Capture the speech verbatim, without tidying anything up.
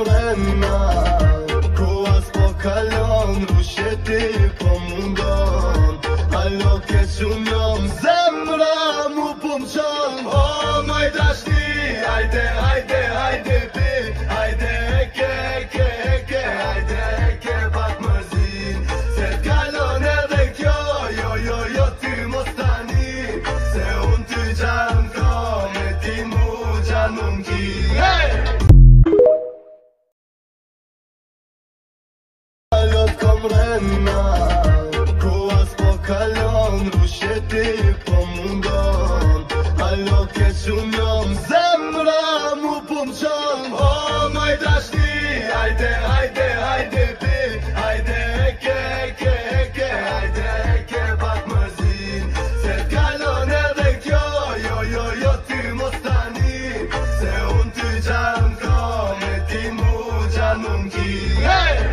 mrena, koha s'po kalon, rusheti po mundon. Allo ke qunon, zemra mu pumqon. O moj dashni, hajde, hajde, hajde pi, hajde eke, eke, eke, hajde eke pak mërzin. Se t'kalon edhe kjo, jo, jo, jo ty mos tani, se unë ty gjanë ko, me ti mu gjanë më mki. Hey! Alot kom rena, koha s'po kalon, rusheti po mundon. Allo ke qunon, zemra mu pumqon. O moj dashni, hajde, hajde, hajde pi, hajde eke, eke, eke, hajde eke pak mërzin. Se t'kalon edhe kjo, jo, jo, jo ty mos tani, se unë ty gjanë ko, me ti mu gjanë më mki. Hey!